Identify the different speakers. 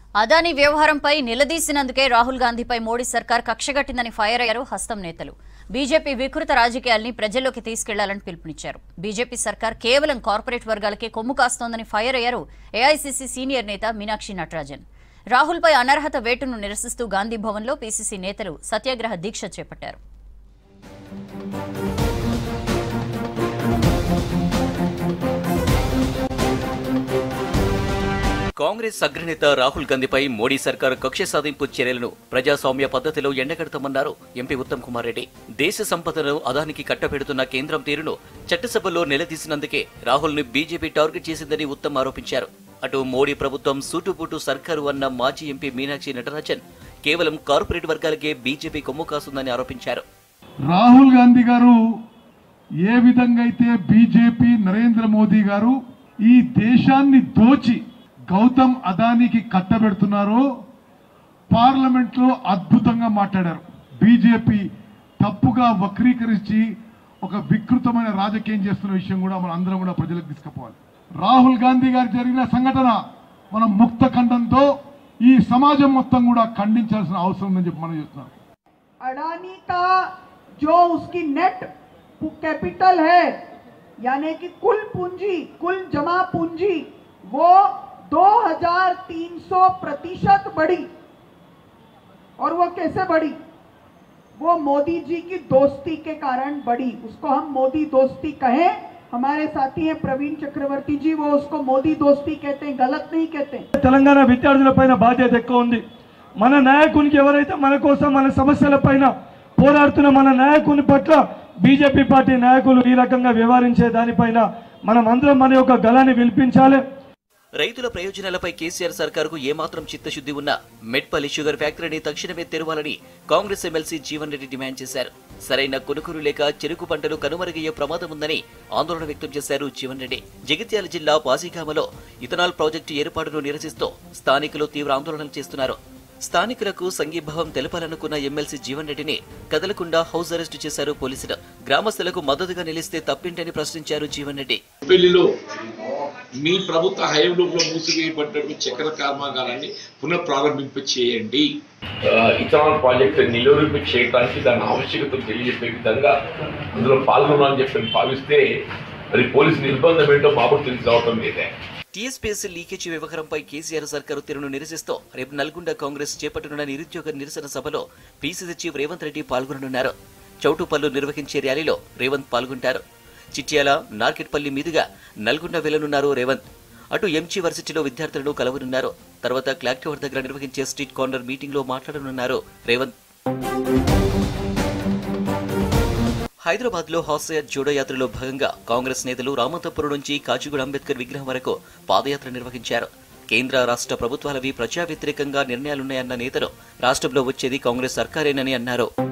Speaker 1: అదానీ వ్యవహారంపై నిలదీసినందుకే రాహుల్ గాంధీపై మోడీ సర్కార్ కక్షగట్టిందని ఫైర్ అయ్యారు హస్తం నేతలు. బీజేపీ వికృత రాజకీయాల్ని ప్రజల్లోకి తీసుకెళ్లాలని పిలుపునిచ్చారు. బీజేపీ సర్కార్ కేవలం కార్పొరేట్ వర్గాలకే కొమ్ము కాస్తోందని ఫైర్ అయ్యారు ఏఐసీసీ సీనియర్ నేత మీనాక్షి నటరాజన్. రాహుల్పై అనర్హత వేటును నిరసిస్తూ గాంధీ భవన్లో పీసీసీ నేతలు సత్యాగ్రహ దీక్ష చేపట్టారు.
Speaker 2: కాంగ్రెస్ అగ్రనేత రాహుల్ గాంధీపై మోడీ సర్కార్ కక్ష సాధింపు చర్యలను ప్రజాస్వామ్య పద్ధతిలో ఎండగడతామన్నారు ఎంపీ ఉత్తమ్ కుమార్ రెడ్డి. దేశ సంపదను అదానికి కట్టబెడుతున్న కేంద్రం తీరును చట్టసభలో నిలదీసినందుకే రాహుల్ ను బీజేపీ టార్గెట్ చేసిందని ఉత్తమ్ ఆరోపించారు. అటు మోడీ ప్రభుత్వం సూటుబూటు సర్కారు అన్న మాజీ ఎంపీ మీనాక్షి నటరాజన్ కేవలం కార్పొరేట్ వర్గాలకే బీజేపీ కొమ్ము కాస్తుందని ఆరోపించారు.
Speaker 3: రాహుల్ గాంధీ గారు ఏ విధంగా అయితే బీజేపీ నరేంద్ర మోదీ గారు ఈ దేశాన్ని దోచి గౌతమ్ అదానికి కట్టబెడుతున్నారో పార్లమెంట్ లో అద్భుతంగా మాట్లాడారు. బీజేపీ తప్పుగా వక్రీకరించి ఒక వికృతమైన రాజకీయం చేస్తున్న విషయం కూడా మనం అందరం కూడా ప్రజలకు తీసుకుపోవాలి. రాహుల్ గాంధీ గారికి జరిగిన సంఘటన మనం ముక్త ఖండంతో ఈ సమాజం మొత్తం కూడా ఖండించాల్సిన అవసరం ఉందని చెప్పి మనం చేస్తున్నాం.
Speaker 4: अडानी का जो उसकी नेट कैपिटल है यानी कि कुल पूंजी, कुल जमा पूंजी वो 2300% बढ़ी। और वो कैसे बढ़ी? वो मोदी जी की दोस्ती के कारण बढ़ी। उसको हम मोदी दोस्ती कहें, हमारे साथी हैं प्रवीण चक्रवर्ती जी, वो उसको मोदी दोस्ती कहते हैं, गलत नहीं कहते.
Speaker 5: తెలంగాణ విద్యార్థులపైన బాధ్యత ఎక్కువ ఉంది. మన నాయకునికి ఎవరైతే మన కోసం మన సమస్యలపైన పోరాడుతున్న మన నాయకుని పట్ల బీజేపీ పార్టీ నాయకులు ఈ రకంగా వ్యవహరించే దానిపైన మనం అందరం మన యొక్క గళాన్ని వినిపించాలి.
Speaker 2: రైతుల ప్రయోజనాలపై కేసీఆర్ సర్కారుకు ఏమాత్రం చిత్తశుద్ధి ఉన్నా మెట్పల్లి షుగర్ ఫ్యాక్టరీని తక్షణమే తెరవాలని Congress MLC Jeevan Reddy demand చేశారు. సరైన కొనుగోలు లేక చెరుకు పంటలు కనుమరుగయ్యే ప్రమాదం ఉందని ఆందోళన వ్యక్తం చేశారు జీవన్ రెడ్డి. జగిత్యాల జిల్లా పాసిగామలో ఇథనాల్ ప్రాజెక్టు ఏర్పాటును నిరసిస్తూ స్థానికులు తీవ్ర ఆందోళనలు చేస్తున్నారు. స్థానికులకు సంఘీభావం తెలపాలనుకున్న ఎమ్మెల్సీ జీవన్ రెడ్డిని కదలకుండా హౌస్ అరెస్టు చేశారు పోలీసులు. గ్రామస్తులకు మద్దతుగా నిలిస్తే తప్పింటని ప్రశ్నించారు జీవన్ రెడ్డి.
Speaker 6: మీ ప్రభుత్వ హయాంలో మూసివేయబడ్డ చక్కెర కర్మాగారాన్ని పునః ప్రారంభింప చేయండి.
Speaker 7: ఇథనాల్ ప్రాజెక్టు నిలువరింపు చేయడానికి దాని ఆవశ్యకత తెలియజెప్పే విధంగా అందులో పాల్గొనాలని చెప్పి భావిస్తే మరి పోలీసు నిర్బంధం ఏంటో మాకు తెలిసి రావటం లేదే.
Speaker 2: టీఎస్పీఎస్సీ లీకేజీ వ్యవహారంపై కేసీఆర్ సర్కారు తీరును నిరసిస్తూ రేపు నల్గొండ కాంగ్రెస్ చేపట్టనున్న నిరుద్యోగ నిరసన సభలో పీసీసీ చీఫ్ రేవంత్ రెడ్డి పాల్గొననున్నారు. చౌటుపల్లు నిర్వహించే ర్యాలీలో రేవంత్ పాల్గొంటారు. చిట్యాల, నార్కెట్పల్లి మీదుగా నల్గొండ వెళ్లనున్నారు రేవంత్. అటు ఎంజీ వర్సిటీలో విద్యార్థులను కలవనున్నారు. తర్వాత క్లాక్ టవర్ దగ్గర నిర్వహించే స్ట్రీట్ కార్నర్ మీటింగ్ లో మాట్లాడనున్నారు రేవంత్. హైదరాబాద్ లో హాస్య జోడో యాత్రలో భాగంగా కాంగ్రెస్ నేతలు రామంతపురం నుంచి కాచిగూడ అంబేద్కర్ విగ్రహం వరకు పాదయాత్ర నిర్వహించారు. కేంద్ర రాష్ట్ర ప్రభుత్వాలవి ప్రజా వ్యతిరేకంగా నిర్ణయాలున్నాయన్న నేతలు రాష్ట్రంలో వచ్చేది కాంగ్రెస్ సర్కారేనని అన్నారు.